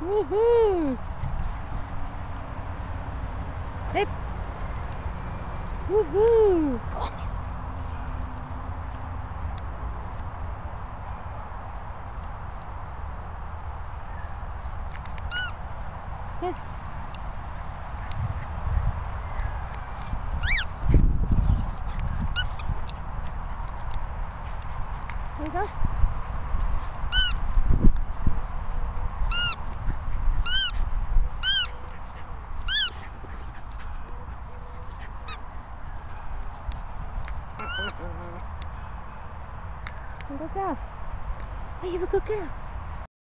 Woohoo! Pip! Woohoo! Here. Here he goes. Good girl. Are you a good girl?